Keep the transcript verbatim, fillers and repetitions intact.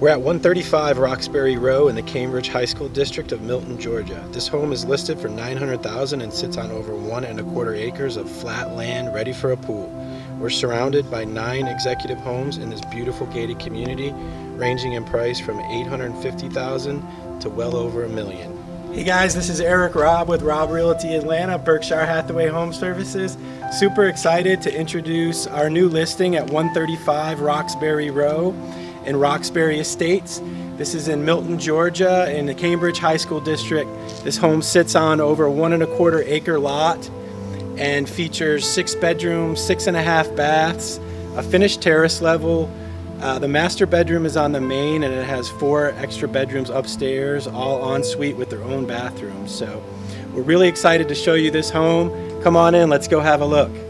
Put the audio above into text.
We're at one thirty-five Roxbury Row in the Cambridge High School District of Milton, Georgia. This home is listed for nine hundred thousand dollars and sits on over one and a quarter acres of flat land ready for a pool. We're surrounded by nine executive homes in this beautiful gated community, ranging in price from eight hundred fifty thousand dollars to well over a million. Hey guys, this is Eric Robb with Robb Realty Atlanta, Berkshire Hathaway Home Services. Super excited to introduce our new listing at one thirty-five Roxbury Row in Roxbury Estates. This is in Milton, Georgia, in the Cambridge High School District. This home sits on over one and a quarter acre lot and features six bedrooms, six and a half baths, a finished terrace level. Uh, the master bedroom is on the main, and it has four extra bedrooms upstairs, all en suite with their own bathrooms. So we're really excited to show you this home. Come on in, let's go have a look.